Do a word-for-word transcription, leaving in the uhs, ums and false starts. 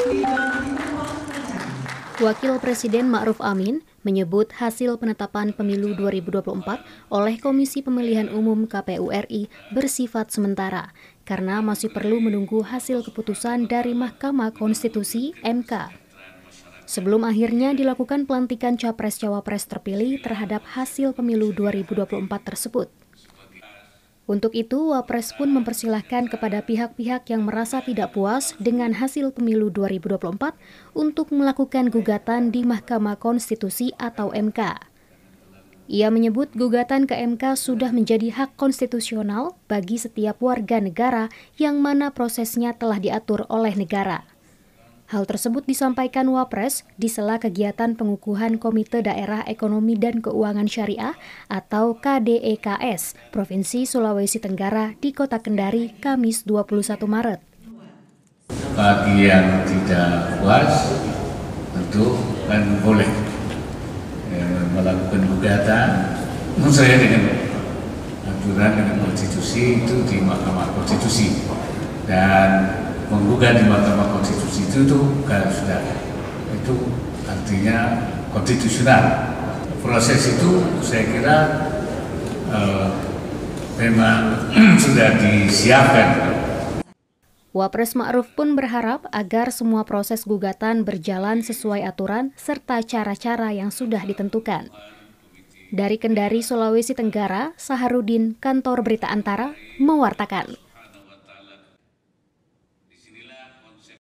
Wakil Presiden Ma'ruf Amin menyebut hasil penetapan pemilu dua ribu dua puluh empat oleh Komisi Pemilihan Umum K P U R I bersifat sementara karena masih perlu menunggu hasil keputusan dari Mahkamah Konstitusi M K. Sebelum akhirnya dilakukan pelantikan Capres-Cawapres terpilih terhadap hasil pemilu dua ribu dua puluh empat tersebut. Untuk itu, Wapres pun mempersilahkan kepada pihak-pihak yang merasa tidak puas dengan hasil pemilu dua ribu dua puluh empat untuk melakukan gugatan di Mahkamah Konstitusi atau M K. Ia menyebut gugatan ke M K sudah menjadi hak konstitusional bagi setiap warga negara yang mana prosesnya telah diatur oleh negara. Hal tersebut disampaikan Wapres di sela kegiatan pengukuhan Komite Daerah Ekonomi dan Keuangan Syariah atau K D E K S Provinsi Sulawesi Tenggara di Kota Kendari, Kamis dua puluh satu Maret. Bagi yang tidak puas, tentu kan boleh ya, melakukan gugatan sesuai dengan aturan dengan konstitusi itu di Mahkamah Konstitusi, dan menggugat di Mahkamah Konstitusi itu tuh kan sudah itu artinya konstitusional. Proses itu saya kira eh, memang sudah disiapkan. Wapres Ma'ruf pun berharap agar semua proses gugatan berjalan sesuai aturan serta cara-cara yang sudah ditentukan. Dari Kendari, Sulawesi Tenggara, Saharudin, Kantor Berita Antara, mewartakan.